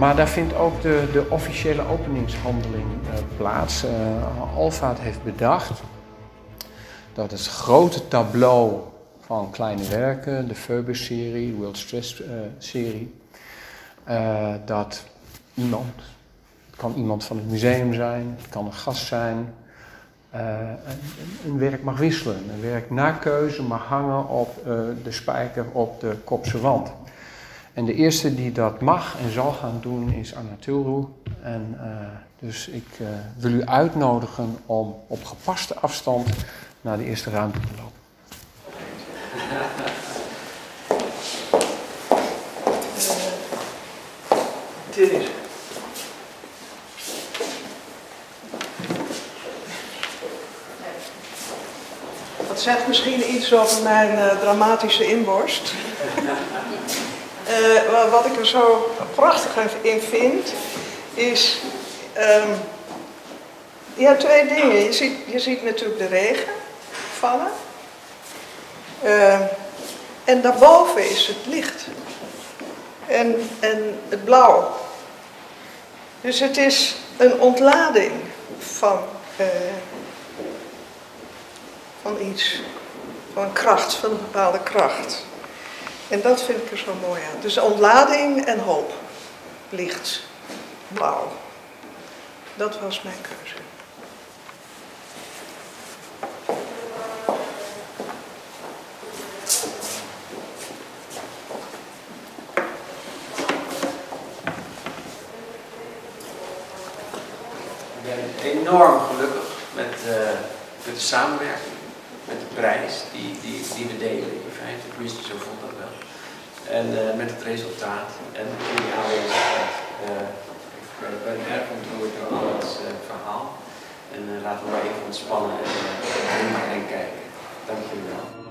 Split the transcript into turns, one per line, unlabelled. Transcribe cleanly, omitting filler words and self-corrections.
Maar daar vindt ook de officiële openingshandeling plaats. Alvaart heeft bedacht dat het grote tableau van kleine werken, de Phoebus-serie, World Stress-serie, dat iemand, het kan iemand van het museum zijn, het kan een gast zijn, een werk mag wisselen. Een werk naar keuze mag hangen op de spijker op de kopse wand. En de eerste die dat mag en zal gaan doen is Anaturu. En dus ik wil u uitnodigen om op gepaste afstand naar de eerste ruimte te lopen.
Dit is. Dat zegt misschien iets over mijn dramatische inborst. Wat ik er zo prachtig in vind, is ja, twee dingen. Je ziet natuurlijk de regen vallen. En daarboven is het licht. En het blauw. Dus het is een ontlading van iets. Van een kracht, van een bepaalde kracht. En dat vind ik er zo mooi aan. Dus ontlading en hoop. Licht. Blauw. Dat was mijn keuze.
Ik ben enorm gelukkig met de samenwerking, met de prijs die we delen in feite, tenminste zo voelt dat wel. En met het resultaat en jullie aanwezigheid. Ik ben erg ontroerd door al het verhaal. En laten we maar even ontspannen en kijken. Dank jullie wel.